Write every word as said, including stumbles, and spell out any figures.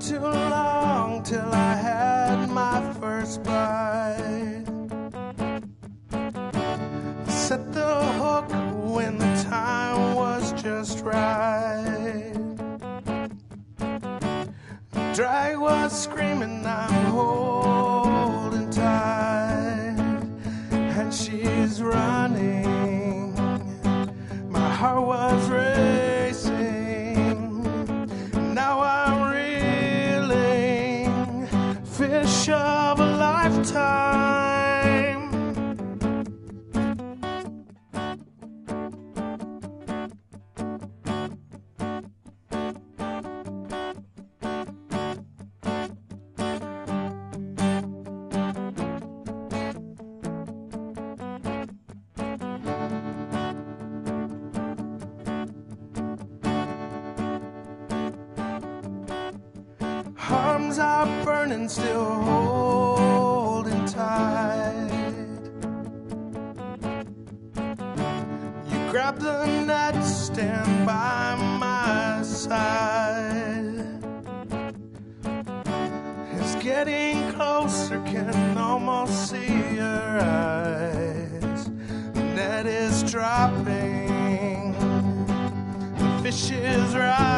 too long till I had my first bite. Set the hook when the time was just right. Drag was screaming, I'm holding tight, and she's running. My heart was racing. Now I'm reeling, fish of a lifetime. Arms are burning, still holding tight. You grab the net, stand by my side. It's getting closer, can almost see your eyes. The net is dropping, the fish is rising.